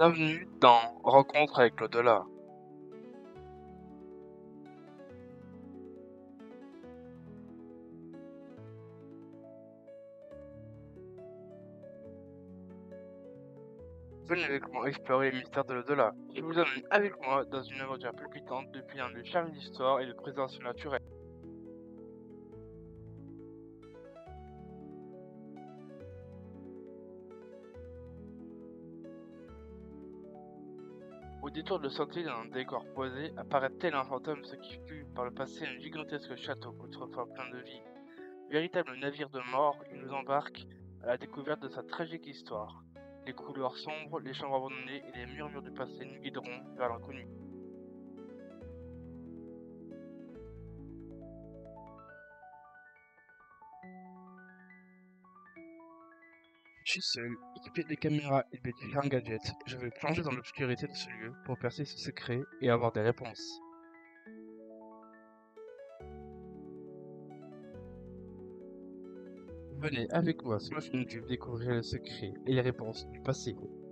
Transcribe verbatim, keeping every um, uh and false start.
Bienvenue dans Rencontre avec l'au-delà. Venez avec moi explorer les mystères de l'au-delà. Je vous emmène avec moi dans une aventure palpitante depuis un de charme d'histoire et de présentation naturelle. Au détour de sentier dans un décor posé, apparaît tel un fantôme ce qui fut par le passé un gigantesque château autrefois plein de vie. Véritable navire de mort, il nous embarque à la découverte de sa tragique histoire. Les couloirs sombres, les chambres abandonnées et les murmures du passé nous guideront vers l'inconnu. Je suis seul, équipé de caméras et de différents gadgets. Je vais plonger dans l'obscurité de ce lieu pour percer ses secrets et avoir des réponses. Venez avec moi sur ma chaîne YouTube découvrir les secrets et les réponses du passé.